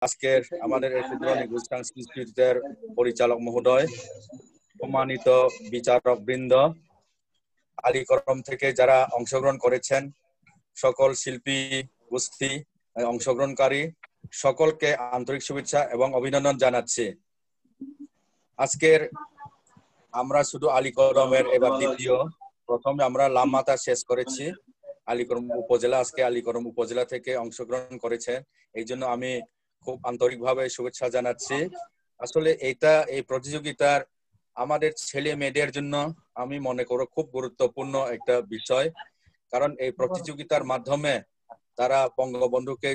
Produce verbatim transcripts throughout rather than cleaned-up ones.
আজকের আমাদের এই ক্ষুদ্র নিখোঁজ সাংস্কৃতিকের পরিচালক মহোদয়, সম্মানিত বিচারক বৃন্দ, আলীকরম থেকে যারা অংশগ্রহণ করেছেন, সকল শিল্পী গোষ্ঠী অংশগ্রহণকারী সকলকে আন্তরিক শুভেচ্ছা এবং অভিনন্দন জানাচ্ছি। আজকের আমরা শুধু আলীকরমের এবার দ্বিতীয়, প্রথমে আমরা লামাতা শেষ করেছি। আলীকরম উপজেলা আজকে আলীকরম উপজেলা থেকে অংশগ্রহণ করেছে, এই জন্য আমি খুব আন্তরিকভাবে শুভেচ্ছা জানাচ্ছি। আসলে এটা এই প্রতিযোগিতার আমাদের ছেলে মেয়েদের জন্য আমি মনে করি খুব গুরুত্বপূর্ণ একটা বিষয়, কারণ এই প্রতিযোগিতার মাধ্যমে তারা বঙ্গবন্ধুকে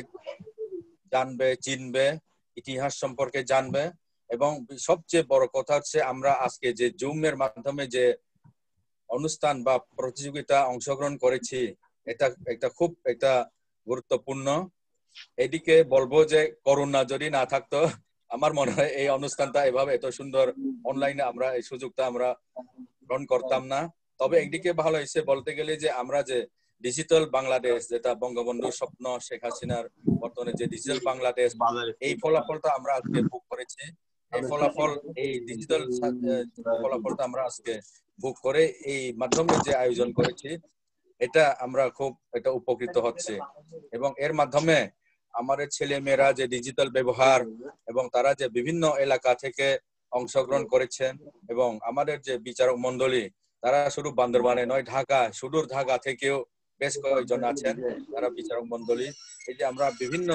জানবে, চিনবে, ইতিহাস সম্পর্কে জানবে এবং সবচেয়ে বড় কথা হচ্ছে আমরা আজকে যে জুমের মাধ্যমে যে অনুষ্ঠান বা প্রতিযোগিতা অংশগ্রহণ করেছি, এটা একটা খুব একটা গুরুত্বপূর্ণ। এদিকে বলবো যে করোনা যদি না থাকতো আমার মনে হয় এই অনুষ্ঠানটা এভাবে এত সুন্দর অনলাইনে আমরা এই সুযোগটা আমরা গ্রহণ করতাম না। তবে একদিকে ভালো হয়েছে বলতে গেলে যে আমরা যে ডিজিটাল বাংলাদেশ, যেটা বঙ্গবন্ধুর স্বপ্ন, শেখ হাসিনার বর্তমানে যে ডিজিটাল বাংলাদেশ, এই ফলাফলটা আমরা আজকে ভোগ করেছি। এই ফলাফল এই ডিজিটাল ফলাফলটা আমরা আজকে ভোগ করে এই মাধ্যমে যে আয়োজন করেছি, এটা আমরা খুব এটা উপকৃত হচ্ছে এবং এর মাধ্যমে আমাদের ছেলে মেয়েরা যে ডিজিটাল ব্যবহার এবং তারা যে বিভিন্ন এলাকা থেকে অংশগ্রহণ করেছেন এবং আমাদের যে বিচারক মন্ডলী তারা শুধু বান্দরবানে নয়, ঢাকা, সুদূর ঢাকা থেকেও বেশ কয়েকজন আছেন তারা বিচারক মন্ডলী। এই যে আমরা বিভিন্ন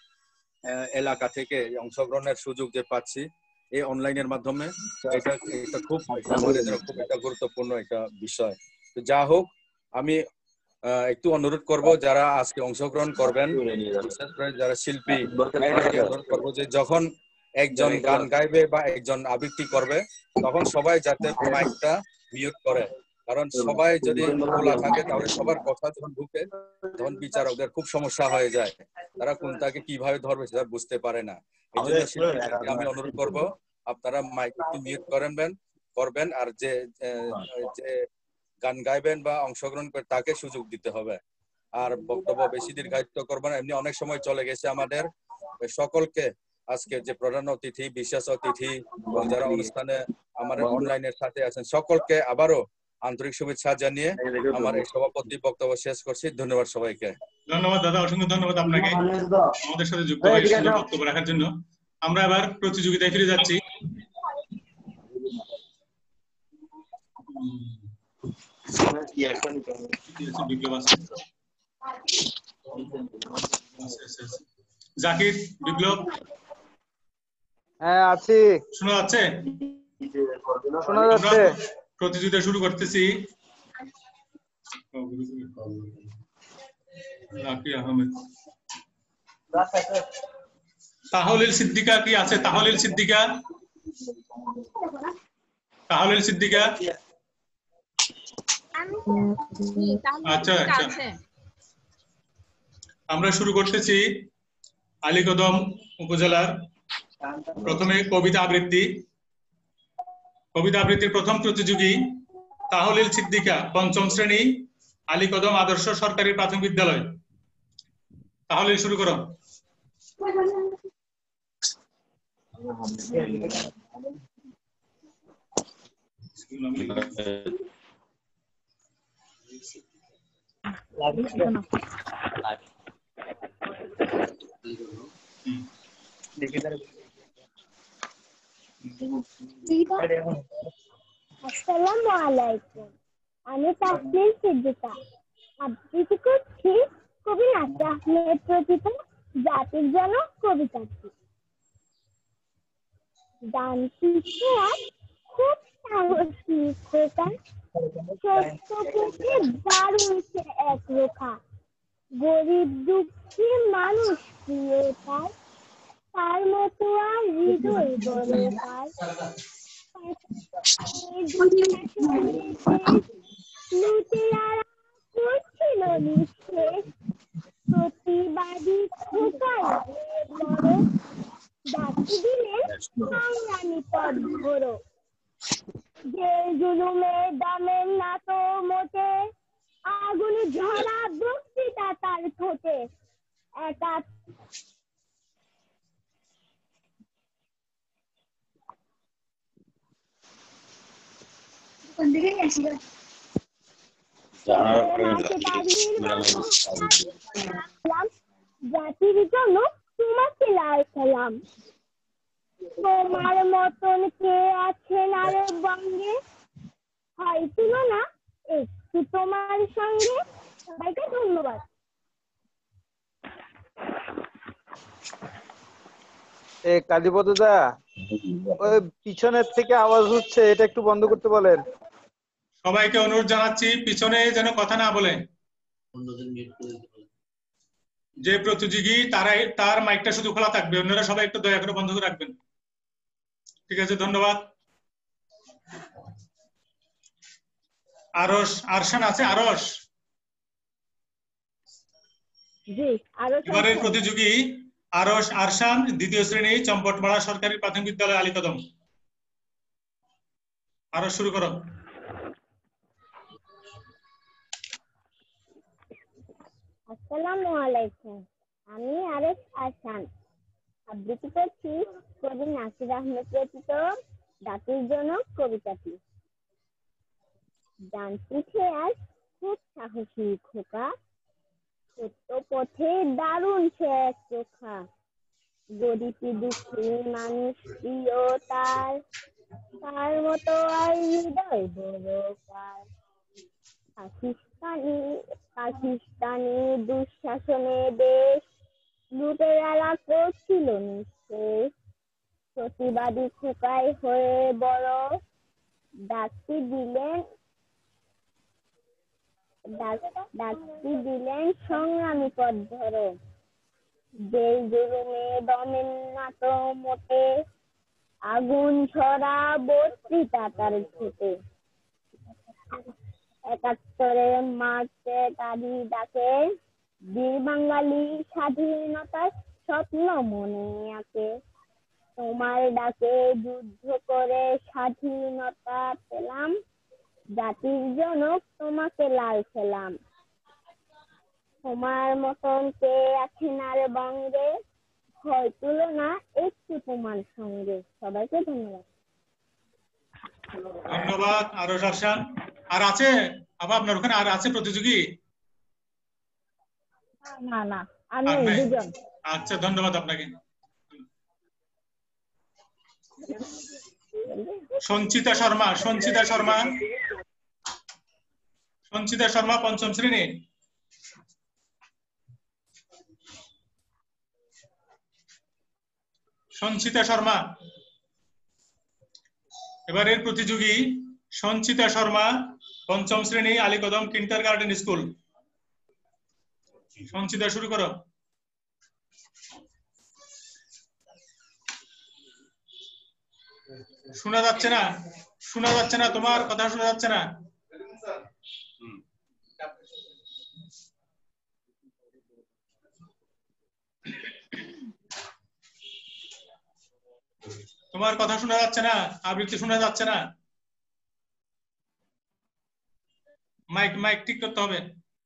এলাকা থেকে অংশগ্রহণের সুযোগ যে পাচ্ছি এই অনলাইনের মাধ্যমে, এটা এটা খুব আমাদের জন্য খুব একটা গুরুত্বপূর্ণ একটা বিষয়। তো যা হোক, আমি একটু অনুরোধ করব যারা আজকে অংশগ্রহণ করবেন, বিশেষ করে যারা শিল্পী, তাদেরকে অনুরোধ করবো যে যখন একজন গান গাইবে বা একজন আবৃত্তি করবে তখন সবাই যাতে মাইকটা মিউট করে, কারণ সবাই যদি খোলা থাকে তাহলে সবার কথা যখন ঢুকে তখন বিচারকদের খুব সমস্যা হয়ে যায়, তারা কোনটাকে কিভাবে ধরবে সেটা বুঝতে পারে না। এই জন্য শিল্পীদেরকে আমি অনুরোধ করব আপনারা মাইক একটু মিউট করবেন করবেন আর যে যে গান গাইবেন বা অংশগ্রহণ করে তাকে সুযোগ দিতে হবে। আর বক্তব্য বেশি দীর্ঘায়িত করবো না, এমনি অনেক সময় চলে গেছে আমাদের। সকলকে আজকে যে প্রধান অতিথি, বিশেষ অতিথি এবং যারা অনুষ্ঠানে আমাদের অনলাইনের সাথে আছেন সকলকে আবারও আন্তরিক শুভেচ্ছা জানিয়ে আমার এই সভাপতি বক্তব্য শেষ করছি। ধন্যবাদ সবাইকে। ধন্যবাদ দাদা, অসংখ্য ধন্যবাদ আপনাকে আমাদের সাথে যুক্ত হয়ে সুন্দর বক্তব্য রাখার জন্য। আমরা এবার প্রতিযোগিতায় ফিরে যাচ্ছি। জাকির, বিপ্লব, হ্যাঁ আছি। শোনা যাচ্ছে? শোনা যাচ্ছে। প্রতিযোগিতা শুরু করতেছি। রাকি আহমেদ, তাহলিল সিদ্দিকা কি আছে? তাহলিল সিদ্দিকা, তাহলিল সিদ্দিকা। আচ্ছা আচ্ছা, আমরা শুরু করতেছি আলীকদম উপজেলার প্রথমে কবিতা আবৃত্তি। কবিতা আবৃত্তির প্রথম প্রতিযোগী তাহলিল সিদ্দিকা, পঞ্চম শ্রেণী, আলীকদম আদর্শ সরকারি প্রাথমিক বিদ্যালয়। তাহলিল শুরু করো। আসসালামু আলাইকুম, আমি তাহলিল সিদ্দিকা আবৃত্তি করছি কবি নাসির আহমেদ রচিত জাতির জনক কবিতাটি। গানটি খুব সাহসী খোকা, সত্য থেকে দারুণ সে এক রেখা, গরিব দুঃখী মানুষ প্রিয় তার, তার মতো আর হৃদয় বড় তার। লুটেরারা করছিল নিঃশেষ, প্রতিবাদী খোকার বড়, ডাকি দিলেন সংগ্রামী পথ ধরো। জেল জুলুমের দামের না তো মোটে, আগুন ঝরা বক্তৃতা তার ঠোঁটে। একা জাতির জন্য তোমাকে লাল সালাম। তোমার মতন কে আছেন আরে বঙ্গে, হয় তুলনা একটু তোমার সঙ্গে। সবাইকে ধন্যবাদ। এ কালীপদ দা, ওই পিছনের থেকে আওয়াজ হচ্ছে, এটা একটু বন্ধ করতে বলেন। সবাইকে অনুরোধ জানাচ্ছি পিছনে যেন কথা না বলে। যে প্রতিযোগী তারাই তার মাইকটা শুধু খোলা থাকবে, অন্যরা সবাই একটু দয়া করে বন্ধ করে রাখবেন। ঠিক আছে, ধন্যবাদ। আরশ আরশান আছে? আরশ, জি আরো এবারের প্রতিযোগী আরশ আরশান, দ্বিতীয় শ্রেণী, চম্পটপাড়া সরকারি প্রাথমিক বিদ্যালয়, আলীকদম। আরশ শুরু করো। আসসালামু আলাইকুম, আমি আরশ আরশান আবৃত্তি করছি কবি নাসির আহমেদ রচিত জাতির জনক কবিতাটি। ডান পিঠে আজ খুব সাহসী খোকা, সত্য পথে দারুণ সে এক চোখা। গরিবি দুঃখী মানুষ প্রিয় তার, তার মতো আর হৃদয় বড় কার। পাকিস্তানি পাকিস্তানি দুঃশাসনে দেশ লুটেরারা করছিল নিঃশেষ। প্রতিবাদী খোকাই হয়ে বড় ডাকটি দিলেন ডাকটি দিলেন সংগ্রামী পথ ধরো। জেল জুলুমে দমেন না তো মোটে, আগুন ছড়া বত্রিশ তার ঠোঁটে। একাত্তরে মার্চে তারি ডাকে, বীর বাঙালি স্বাধীনতার স্বপ্ন মনে আঁকে। তোমার ডাকে যুদ্ধ করে স্বাধীনতা পেলাম, জাতির জনক তোমাকে লাল সালাম। তোমার মতন কে আছেন আর বঙ্গে, হয় তুলনা একটু তোমার সঙ্গে। সবাইকে ধন্যবাদ। ধন্যবাদ আরশ আরশান। আর আছে আবার আপনার ওখানে আর আছে প্রতিযোগী? না না, আমি দুজন। আচ্ছা, ধন্যবাদ আপনাকে। সঞ্চিতা শর্মা, সঞ্চিতা শর্মা, সঞ্চিতা শর্মা পঞ্চম শ্রেণী। সঞ্চিতা শর্মা, এবারের প্রতিযোগী সঞ্চিতা শর্মা, পঞ্চম শ্রেণী, Alikadam kindergarten school. Sanchita শুরু করো। শোনা যাচ্ছে না, শোনা যাচ্ছে না, তোমার কথা শোনা যাচ্ছে না। তোমার কথা শোনা যাচ্ছে না, আবৃত্তি শোনা যাচ্ছে না। মাইক মাইক ঠিক করতে হবে।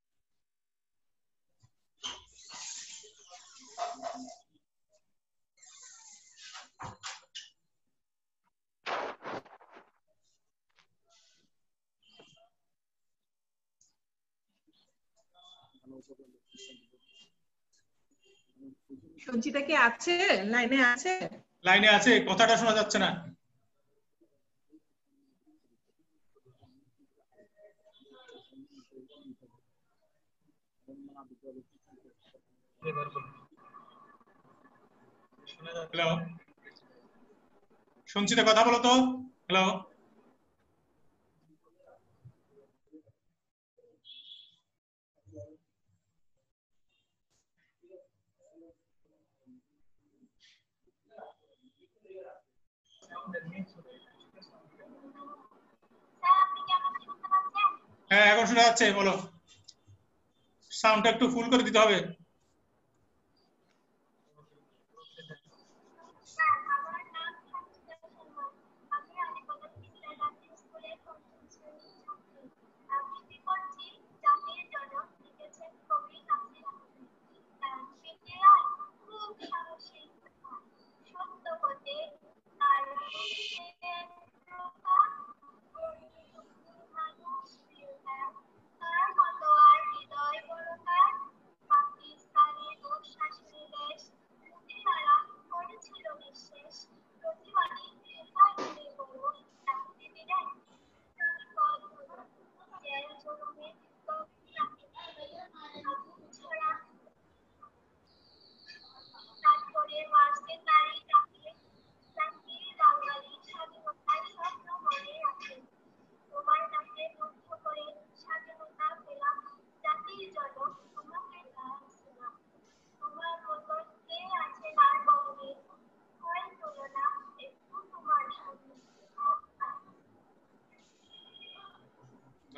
সঞ্চিতা কি আছে? লাইনে আছে? লাইনে আছে, কথাটা শোনা যাচ্ছে না। হ্যালো, সঞ্চিতা কথা বলো তো। হ্যালো, হ্যাঁ এখন শোনা যাচ্ছে, বলো। সাউন্ডটা একটু ফুল করে দিতে হবে।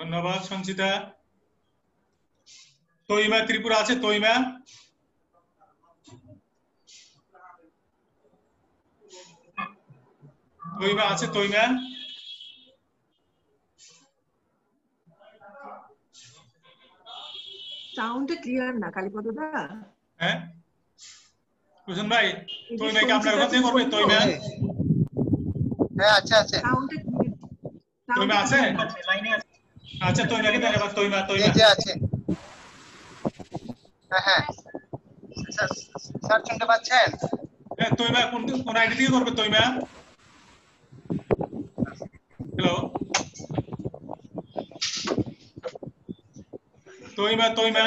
ধন্যবাদ সঞ্চিতা। তৈমা ত্রিপুরা আছে? তৈমা তৈমা আছে? তৈমা সাউন্ডটা ক্লিয়ার না কালীপদ দা। হ্যাঁ কুশন ভাই, তৈমা কি আপনার ওখান থেকে করবে? তৈমা হ্যাঁ আছে আছে। সাউন্ডটা তৈমা আছে? আচ্ছা তৈমাকে দেন এবার। তৈমা তৈমা এই যে আছে। হ্যাঁ হ্যাঁ স্যার স্যার শুনতে পাচ্ছেন? হ্যাঁ তৈমা কোন কোন আইডি দিয়ে করবে? তৈমা হ্যালো তৈমা তৈমা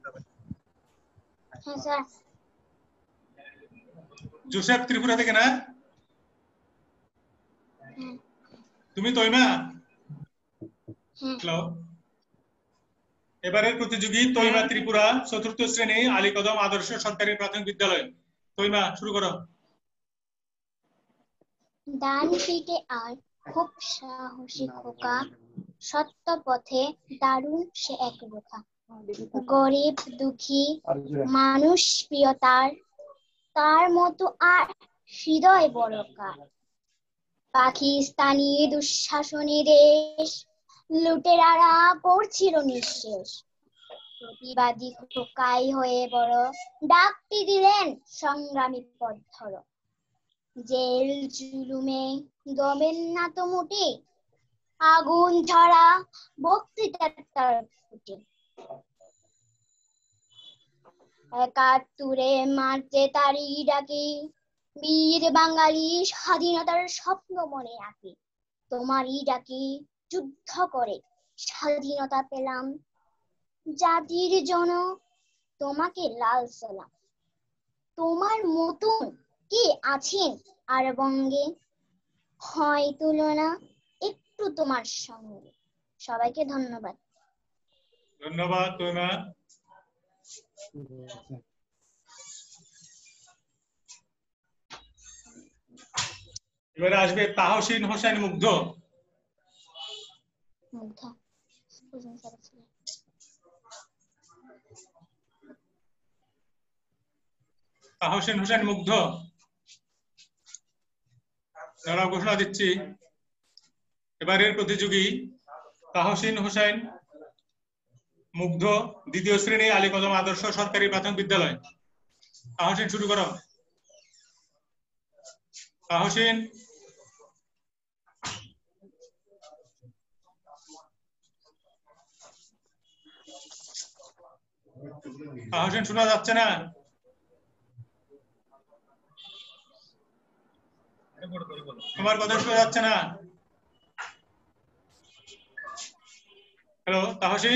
হ্যাঁ স্যার। জোসেফ ত্রিপুরা থেকে না? তুমি তৈমা? হ্যালো এবারের প্রতিযোগী তৈমা ত্রিপুরা, চতুর্থ শ্রেণী, আলীকদম আদর্শ সরকারি প্রাথমিক বিদ্যালয়। তৈমা শুরু করো। ডান পিঠে আর খুব সাহসী খোকা, সত্য পথে দারুণ সে এক রোখা। গরিব দুঃখী মানুষ প্রিয় তার, তার মতো আর হৃদয় বড় কার। পাকিস্তানি দুঃশাসনী দেশ লুটেরারা করছিল নিঃশেষ। প্রতিবাদী খোকাই হয়ে বড়, ডাকটি দিলেন সংগ্রামী পথ ধরো। জেল জুলুমে দমেন না তো মোটে, আগুন ঝরা বক্তৃতা তার ফুটে। একাত্তরে মার্চে তারই ডাকে, বীর বাঙালি স্বাধীনতার স্বপ্ন মনে আঁকে। তোমারই ডাকে যুদ্ধ করে স্বাধীনতা পেলাম, জাতির জনক তোমাকে লাল সালাম। তোমার মতন কে আছেন আর বঙ্গে, হয় তুলনা একটু তোমার সঙ্গে। সবাইকে ধন্যবাদ। ধন্যবাদ তৈমা। এবারে আসবে তাহসিন হোসেন মুগ্ধ। মুগ্ধ তাহসিন হোসেন মুগ্ধ, দাঁড়াও ঘোষণা দিচ্ছি। এবারের প্রতিযোগী তাহসিন হোসেন মুগ্ধ, দ্বিতীয় শ্রেণী, আলীকদম আদর্শ সরকারি প্রাথমিক বিদ্যালয়। তাহসিন শুরু করো। তাহসিন তাহসিন শোনা যাচ্ছে না? তোমার কথা শোনা যাচ্ছে না। হ্যালো তাহসিন,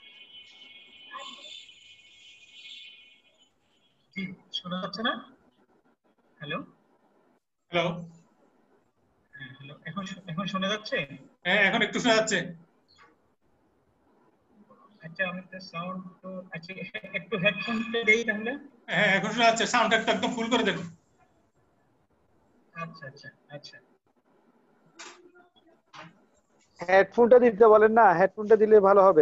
শোনা যাচ্ছে না? হ্যালো হ্যালো হ্যালো এখন এখন শোনা যাচ্ছে? হ্যাঁ এখন একটু শোনা যাচ্ছে। আচ্ছা আমি তো সাউন্ড তো আচ্ছা একটু হেডফোনটা দেই তাহলে। হ্যাঁ এখন শোনা যাচ্ছে, সাউন্ড একটু একদম ফুল করে দেন। আচ্ছা আচ্ছা আচ্ছা হেডফোনটা দিতে বলেন না, হেডফোনটা দিলে ভালো হবে।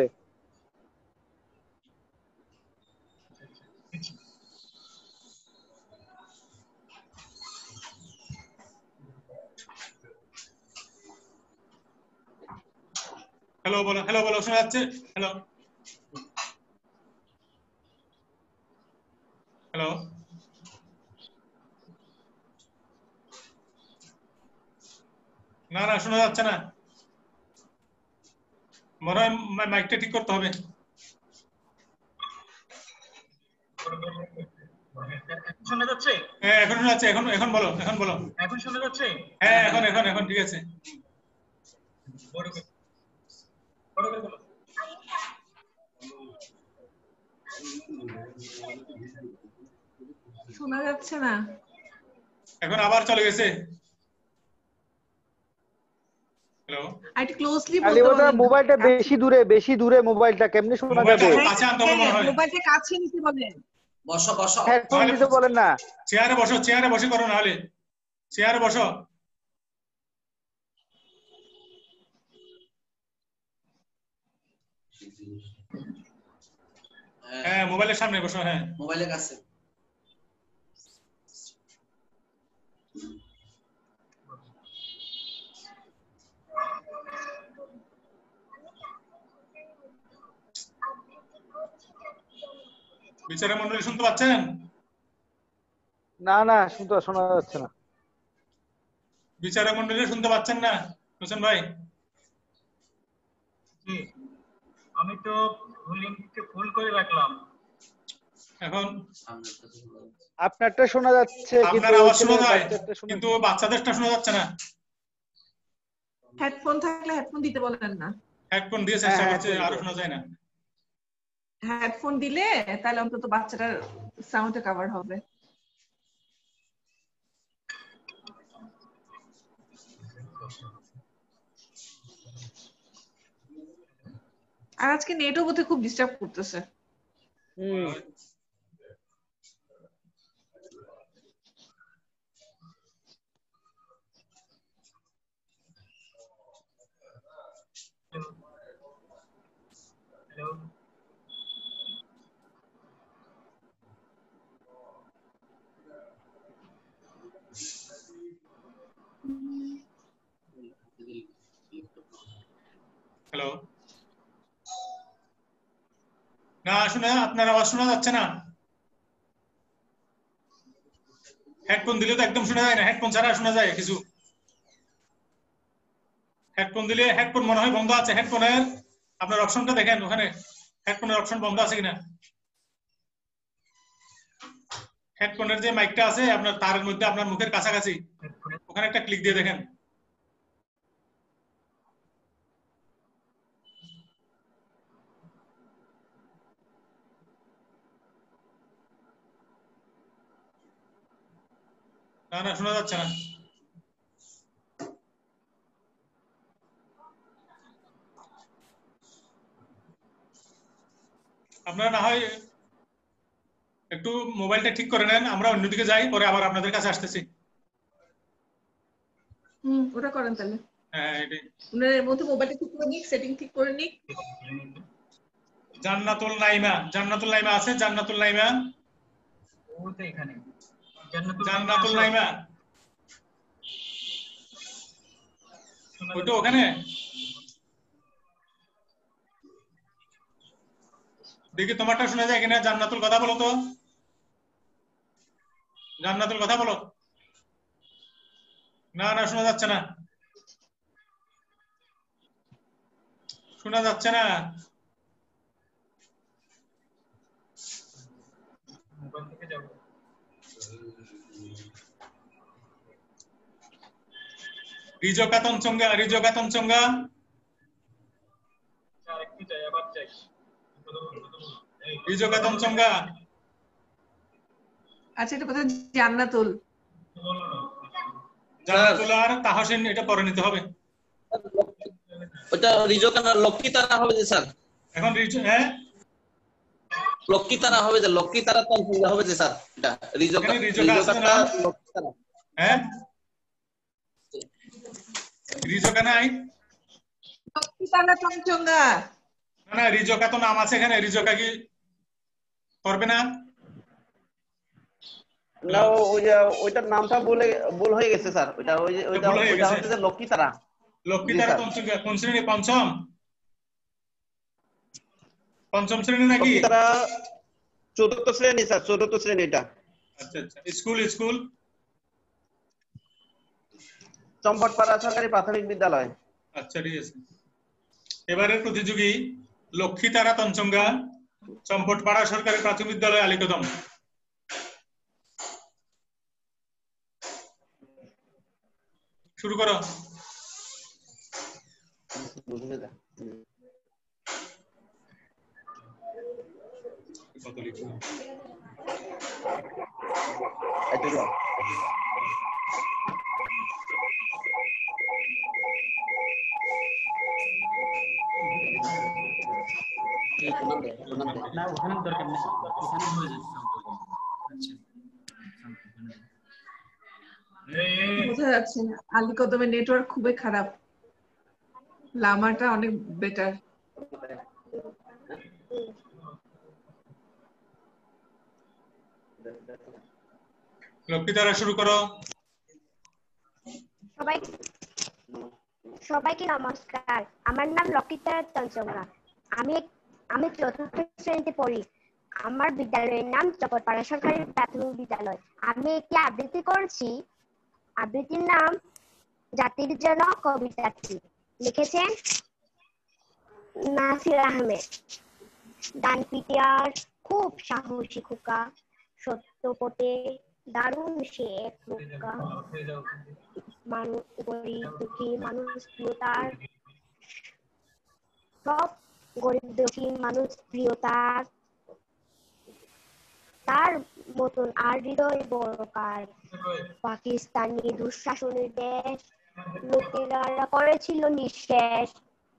হ্যালো বলো, হ্যালো বলো, শোনা যাচ্ছে? হ্যালো হ্যালো না না শোনা যাচ্ছে না, মনে হয় মাইকটা ঠিক করতে হবে। এখন শোনা যাচ্ছে? হ্যাঁ এখন শোনা যাচ্ছে, এখন এখন বলো, এখন বলো। এখন শোনা যাচ্ছে? হ্যাঁ এখন এখন এখন ঠিক আছে। বড় করে বড় করে বলো। শোনা যাচ্ছে না, এখন আবার চলে গেছে। হ্যালো একটু ক্লোজলি বলতে কালীপদ বলেন। মোবাইলটা বেশি দূরে, বেশি দূরে মোবাইলটা কেমনে শোনা মোবাইলটা যাবে? কাছে আনতে হবে মনে হয়। মোবাইলটা কাছে নিতে বলেন। বসো বসো হেডফোন দিতে বলেন না। চেয়ারে বসো, চেয়ারে বসে করো, না হলে চেয়ারে বসো। হ্যাঁ মোবাইলের সামনে বসো। হ্যাঁ মোবাইলের কাছে। বিচারক মণ্ডলী শুনতে পাচ্ছেন? না না শুনতে শোনা যাচ্ছে না। বিচারক মণ্ডলী শুনতে পাচ্ছেন না হোসেন ভাই? জি আমি তো লিংককে ফুল করে রাখলাম। এখন আপনারটা শোনা যাচ্ছে কিন্তু আপনার আওয়াজ ওই শোনা যায় বাচ্চারটা শোনা কিন্তু বাচ্চাদেরটা শোনা যাচ্ছে না। হেডফোন থাকলে হেডফোন দিতে বলেন না। হেডফোন দিয়ে চেষ্টা করছে আরো শোনা যায় না। হেডফোন দিলে তাহলে অন্তত বাচ্চাটার সাউন্ডে কভার হবে। আর আজকে নেটও বোধহয় খুব ডিস্টার্ব করতেছে। হুম হ্যালো হ্যালো না শুনে আপনার আওয়াজ শোনা যাচ্ছে না। হেডফোন দিলে তো একদম শোনা যায় না, হেডফোন ছাড়া শোনা যায় কিছু। হেডফোন দিলে হেডফোন মনে হয় বন্ধ আছে। হেডফোনের আপনার অপশনটা দেখেন ওখানে হেডফোনের অপশন বন্ধ আছে কিনা। হেডফোনের যে মাইকটা আছে আপনার তারের মধ্যে আপনার মুখের কাছাকাছি ওখানে একটা ক্লিক দিয়ে দেখেন। না না শোনা যাচ্ছে না। আপনারা না হয় একটু মোবাইলটা ঠিক করে নেন, আমরা অন্যদিকে যাই, পরে আবার আপনাদের কাছে আসতেছি। হুম ওটা করেন তাহলে। হ্যাঁ এটাই। আপনার এর মধ্যে মোবাইলটা ঠিক করে নিক, সেটিং ঠিক করে নিক। জান্নাতুল নাইমা, জান্নাতুল নাইমা আছে? জান্নাতুল নাইমা, ও তো এখানে জান্নাতুল নাইমা ওইটা ওখানে। দেখি তোমারটা শোনা যায় কিনা। জান্নাতুল কথা বলো তো, জান্নাতুল কথা বলো। না না শোনা যাচ্ছে না, শোনা যাচ্ছে না। মোবাইল থেকে যাব। রিজো কাতন চঙ্গা, রিজো কাতন চঙ্গা আর একটু যাই, আবার যাই। রিজো কাতন চঙ্গা। আচ্ছা এটা কোথায়? জান্নাতুল। জান্নাতুল আর তাহসিন এটা পরে নিতে হবে। ওটা রিজো কানা লক্ষ্মী তারা হবে যে স্যার। এখন রিজো হ্যাঁ লক্ষ্মী তারা হবে যে, লক্ষ্মী তারা তো হবে যে স্যার। এটা রিজো এখানে রিজো রিজো আছে কানা না? লক্ষ্মী তারা। হ্যাঁ রিজো কানাই লক্ষ্মী তারা চমচঙ্গা। না না রিজো কা তো নাম আছে এখানে। রিজো কা কি করবে না? না ওই ওইটার নামটা বলে ভুল হয়ে গেছে স্যার। ওইটা ওই ওইটা ভুল হয়ে ওইটা গেছে। হচ্ছে যে লক্ষ্মী তারা। লক্ষ্মী জি তারা স্যার। পঞ্চম কোন শ্রেণী? পঞ্চম পঞ্চম শ্রেণী নাকি? লক্ষ্মী তারা চতুর্থ শ্রেণী স্যার, চতুর্থ শ্রেণী এটা। আচ্ছা আচ্ছা। স্কুল স্কুল চম্পটপাড়া সরকারি প্রাথমিক বিদ্যালয়। আচ্ছা ঠিক আছে। এবারের প্রতিযোগী লক্ষ্মী তারা তঞ্চঙ্গা, চম্পটপাড়া সরকারি প্রাথমিক বিদ্যালয়, আলীকদম। শুরু করো। কত লিখো? না ওখানে দরকার নেই, এখানে হয়ে যাচ্ছে সম্পর্ক। আচ্ছা বোঝা যাচ্ছে না। আলীকদমের নেটওয়ার্ক খুবই খারাপ, লামাটা অনেক বেটার। লক্ষ্মীতারা শুরু করো। সবাই সবাইকে নমস্কার। আমার নাম লক্ষ্মীতারা চঞ্চলা। আমি আমি চতুর্থ শ্রেণীতে পড়ি। আমার বিদ্যালয়ের নাম চকরপাড়া সরকারি প্রাথমিক বিদ্যালয়। আমি একটি আবৃত্তি করছি। আবৃত্তির নাম জাতির জন্য কবিতাটি। লিখেছেন নাসির আহমেদ। ডান পিটিয়ার খুব সাহসী খোকা, সত্য পথে দারুণ সে এক খোকা। মানুষ গরিব দুঃখী মানুষ প্রিয় তার, সব গরিব দুঃখী মানুষ প্রিয় তার, তার মতন আর হৃদয় বড়কার। পাকিস্তানি দুঃশাসনের দেশ লুটেরারা করেছিল নিঃশেষ।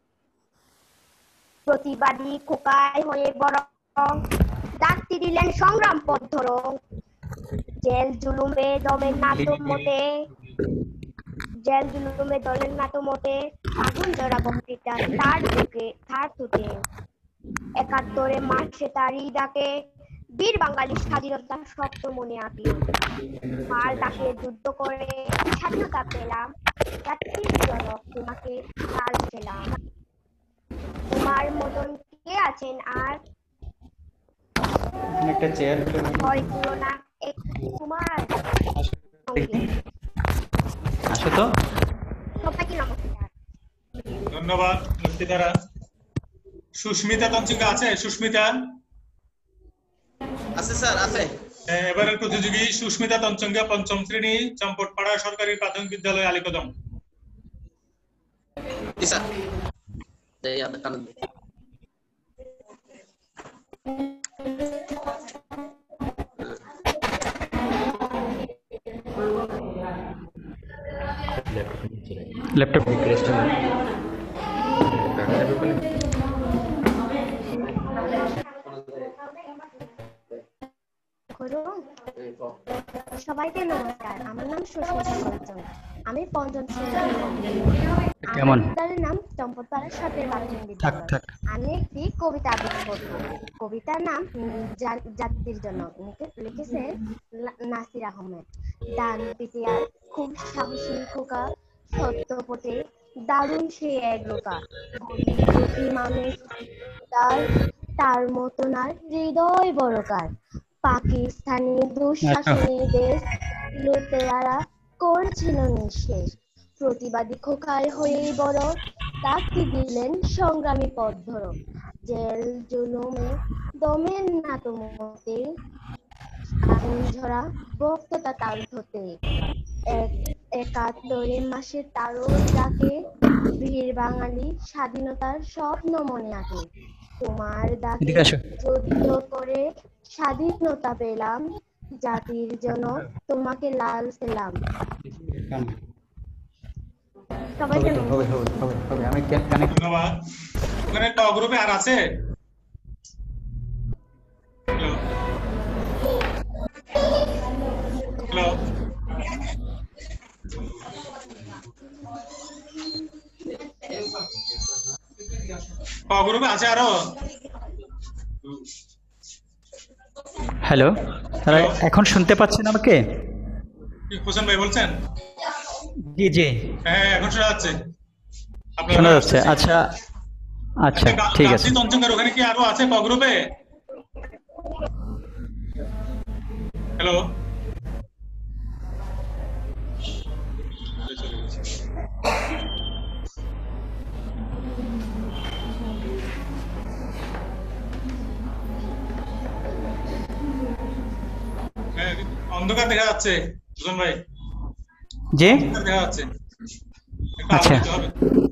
প্রতিবাদী খোকায় হয়ে বড় ডাকতে দিলেন সংগ্রাম পথ ধরো। জেল জুলুমে দমের নাতো মতে, জেল জুলুমে দলের নাতো মতে, আগুন ধরা বক্তৃতা তার বুকে তার তুতে। একাত্তরে মাসে তারই ডাকে বীর বাঙালির স্বাধীনতা শক্ত মনে আঁকি। মার ডাকে যুদ্ধ করে স্বাধীনতা পেলাম, জাতির জনক তোমাকে লাল পেলাম। তোমার মতন কে আছেন আর একটা চেয়ার হয় তুলনা এক তোমার সঙ্গে। আসো তো। সবাইকে নমস্কার। ধন্যবাদ লক্ষ্মীতারা। সুস্মিতা তঞ্চিকা আছে? সুস্মিতা আছে স্যার, আছে। এবারের প্রতিযোগী সুস্মিতা তঞ্চঙ্গা, পঞ্চম শ্রেণী, চম্পটপাড়া সরকারি প্রাথমিক বিদ্যালয়, আলীকদম। জি স্যার। এই আদা কান ল্যাপটপ রিকোয়েস্ট সবাইকে নমস্কার। আমার নাম সুস্মিতা তঞ্চঙ্গা। আমি পঞ্চম শ্রেণীতে পড়ি। কেমন? আমার নাম চম্পটপাড়া সরকারি প্রাথমিক থাক বিদ্যালয়। থাক আমি একটি কবিতা আবৃত্তি করব। কবিতার নাম জা- জাতির জন্য। লিখেছে নাসির আহমেদ। ডান পিটিয়ার খুব সাহসী খোকা, সত্য পথে দারুণ সে এক লোকা। গরিব দুঃখী মানুষ তার, তার মতন আর হৃদয় বড়কার। পাকিস্তানি দুঃশাসনী দেশ লুটেরারা করেছিল নিঃশেষ। প্রতিবাদী খোকায় হয়ে বড় ডাকতে দিলেন সংগ্রামী পথ ধরো। জেল জুলুমে দমের নাতো মতে, আগুন ঝরা বক্ততা তার ধতে। এক একাত্তরে মাসে তারও ডাকে বীর বাঙালি স্বাধীনতার স্বপ্ন মনে আঁকে। তোমার ডাকে এদিকে আসো। যুদ্ধ করে স্বাধীনতা পেলাম, জাতির জন্য তোমাকে লাল পেলাম। সবাইকে হবে হবে হবে হবে হবে আমি কানেক্ট। ধন্যবাদ। ওখানে ক গ্রুপে আর আছে? হ্যালো হ্যালো ক গ্রুপে আছে আরো? হ্যালো, তারা এখন শুনতে পাচ্ছেন আমাকে? কি হোসেন ভাই বলছেন? জি জি হ্যাঁ এখন শোনা যাচ্ছে। শোনা যাচ্ছে। আচ্ছা আচ্ছা ঠিক আছে। তঞ্চঙ্গার ওখানে কি আরো আছে ক গ্রুপে? হ্যালো অন্ধকার দেখা যাচ্ছে সুজন ভাই। জি অন্ধকার দেখা যাচ্ছে। একটু আচ্ছা। আলো দিতে হবে।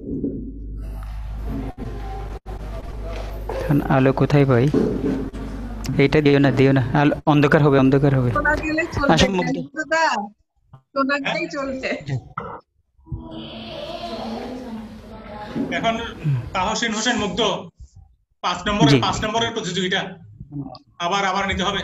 এখন আলো কোথায় পাই? এইটা দিও না দিও না, আলো অন্ধকার হবে অন্ধকার হবে। শোনা গেলে চলবে, আসুন মুগ্ধ। দাদা শোনা গেলেই চলবে। এখন তাহসিন হোসেন মুগ্ধ পাঁচ নম্বরের জি। পাঁচ নম্বরের প্রতিযোগিতা আবার আবার নিতে হবে।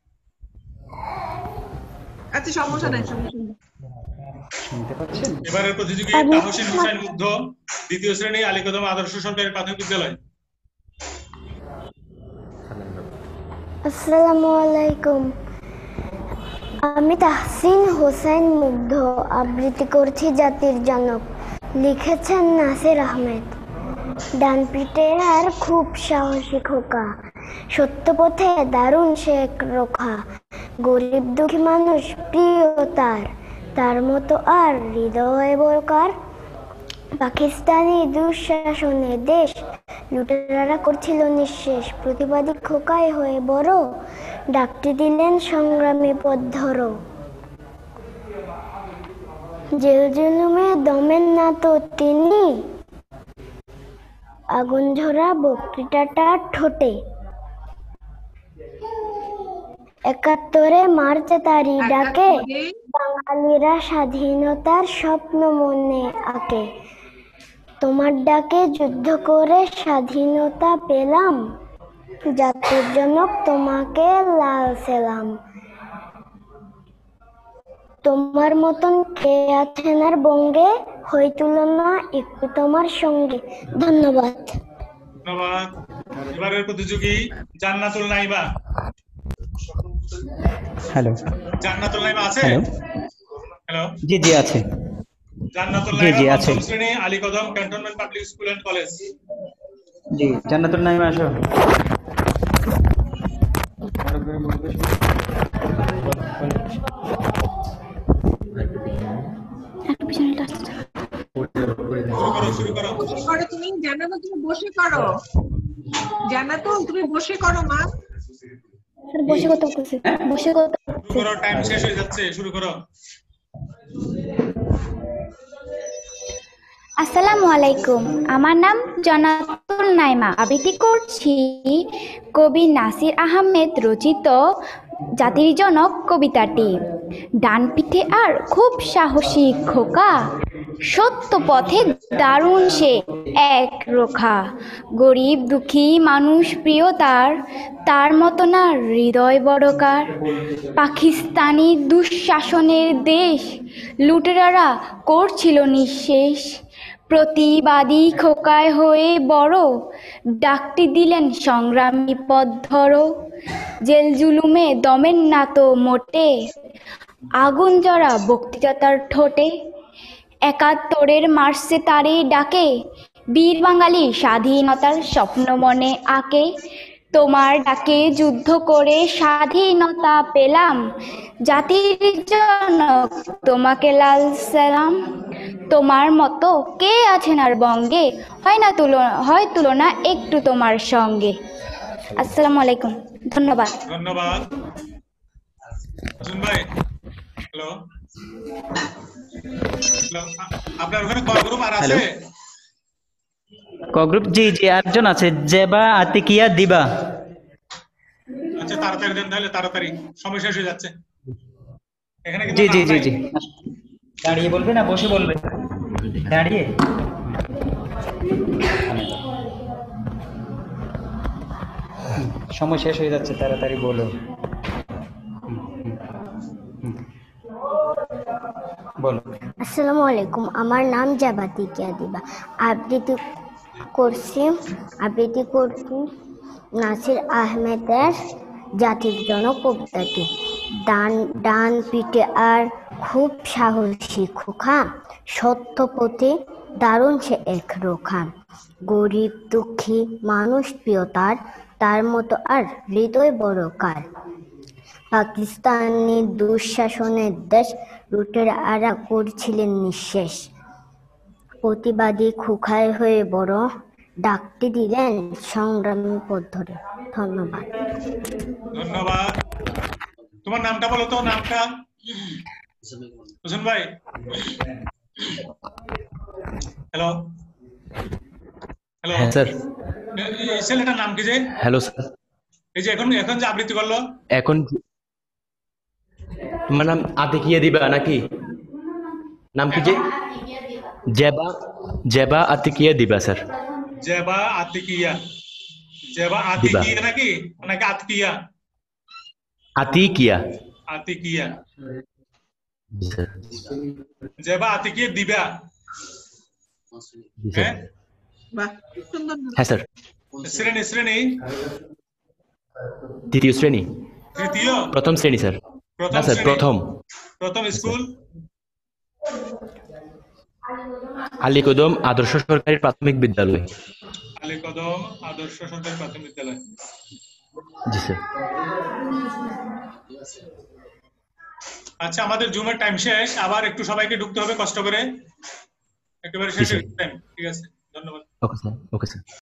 আচ্ছা সমস্যা নাই, সমস্যা নাই। শুনতে পাচ্ছেন? এবারের প্রতিযোগী তাহসিন হোসেন মুগ্ধ, দ্বিতীয় শ্রেণী, আলীকদম আদর্শ সরকারি প্রাথমিক বিদ্যালয়। আসসালামু আলাইকুম। আমি তাহসিন হোসেন মুগ্ধ আবৃত্তি করছি জাতির জনক। লিখেছেন নাসির আহমেদ। ডান পিঠে আর খুব সাহসী খোকা, সত্য পথে দারুণ সে এক রোখা। গরিব দুঃখী মানুষ প্রিয় তার, তার মতো আর হৃদয় বড়কার। পাকিস্তানি দুঃশাসনে দেশ লুটেরারা করছিল নিঃশেষ। প্রতিবাদী খোকায় হয়ে বড়, ডাকটি দিলেন সংগ্রামী পথ ধরো। জেল জুলুমে দমেন না তো তিনি, আগুন ঝরা বক্তৃতাটা ঠোঁটে। একাত্তরে মার্চে তারি ডাকে, বাঙালিরা স্বাধীনতার স্বপ্ন মনে আঁকে। তোমার ডাকে যুদ্ধ করে স্বাধীনতা পেলাম, জাতির জনক তোমাকে লাল সেলাম। তোমার মতন কে আছেন আর বঙ্গে, হই তুলনা একটু তোমার সঙ্গে। ধন্যবাদ। ধন্যবাদ। এবারের প্রতিযোগী জান্নাতুল নাইবা। হ্যালো জান্নাতুল নাইবা আছে? হ্যালো হ্যালো জি জি আছে জান্নাতুল জি নাইবা জি আছে পঞ্চম শ্রেণী Alikadam cantonment public school and college. জি জান্নাতুল নাইমা আসো। তুমি জান্নাত তুমি বসে করো, জান্নাতুল তুমি বসে করো মা। বসে কত করছে বসে কত করো, টাইম শেষ হয়ে যাচ্ছে, শুরু করো। আসসালামু আলাইকুম, আমার নাম জান্নাতুল নাইমা। আবৃত্তি করছি কবি নাসির আহমেদ রচিত জাতির জনক কবিতাটি। ডান পিঠে আর খুব সাহসী খোকা, সত্য পথে দারুণ সে এক রোখা। গরিব দুঃখী মানুষ প্রিয় তার, তার মতো না হৃদয় বড়কার। পাকিস্তানি দুঃশাসনের দেশ লুটেরারা করছিল নিঃশেষ। প্রতিবাদী খোকায় হয়ে বড়, ডাকটি দিলেন সংগ্রামী পথ ধরো। জেল জুলুমে দমেন না তো মোটে, আগুন জ্বরা বক্তৃতার ঠোঁটে। একাত্তরের মার্চে তারে ডাকে, বীর বাঙালি স্বাধীনতার স্বপ্ন মনে আঁকে। তোমার ডাকে যুদ্ধ করে স্বাধীনতা পেলাম, জাতির জনক তোমাকে লাল সালাম। তোমার মতো কে আছেন আর বঙ্গে, হয় না তুলনা হয় তুলনা একটু তোমার সঙ্গে। আসসালামু আলাইকুম, ধন্যবাদ। ধন্যবাদ। ভাই হ্যালো আপনার ওখানে কয় গ্রুপ আর আছে? ক গ্রুপ জি জি আটজন আছে, জেবা আতিকিয়া দিবা। আচ্ছা তাড়াতাড়ি দেন তাহলে, তাড়াতাড়ি সময় শেষ হয়ে যাচ্ছে। এখানে জি জি জি জি দাঁড়িয়ে বলবে না বসে বলবে? দাঁড়িয়ে। সময় শেষ হয়ে যাচ্ছে, তাড়াতাড়ি বলো। বলো। আসসালামু আলাইকুম, আমার নাম জাবাতি কিয়া দিবা। আবৃত্তি করছি আবৃত্তি করছি নাসির আহমেদের জাতির জনক কবিতাটি। ডান ডান পিঠে আর খুব সাহসী খোকা, সত্য পথে দারুণ সে এক রোখা। গরিব দুঃখী মানুষ প্রিয় তার, তার মতো আর হৃদয় বড়কার। পাকিস্তানি দুঃশাসনের দেশ লুটেরারা করছিলেন নিঃশেষ। প্রতিবাদী খোকায় হয়ে বড়, ডাকটি দিলেন সংগ্রামী পথ ধরে। ধন্যবাদ। ধন্যবাদ। তোমার নামটা বলো তো, নামটা? হোসেন ভাই হ্যালো হ্যালো হ্যাঁ স্যার। এই ছেলেটার নাম কি যে? Hello sir. এই যে এখন এখন যে আবৃত্তি করলো, এখন তোমার নাম আতিকিয়া দিবা নাকি? নাম কি যে? জেবা জেবা আতিকিয়া দিবা স্যার। জেবা আতিকিয়া। জেবা আতিকিয়া নাকি নাকি আতকিয়া? আতিকিয়া। আতিকিয়া। জেবা আতিকিয়া দিবা। বাহ, সুন্দর। হ্যাঁ স্যার। শ্রেণী শ্রেণী তৃতীয় শ্রেণী তৃতীয় প্রথম শ্রেণী স্যার প্রথম না স্যার শ্রেণী। প্রথম প্রথম স্কুল আলীকদম আদর্শ সরকারি প্রাথমিক বিদ্যালয়। আলী কদম আদর্শ সরকারি প্রাথমিক বিদ্যালয়। জি স্যার। আচ্ছা আমাদের জুমের টাইম শেষ, আবার একটু সবাইকে ঢুকতে হবে কষ্ট করে, একেবারে শেষ টাইম। ঠিক আছে, ধন্যবাদ। Okay sir, okay sir.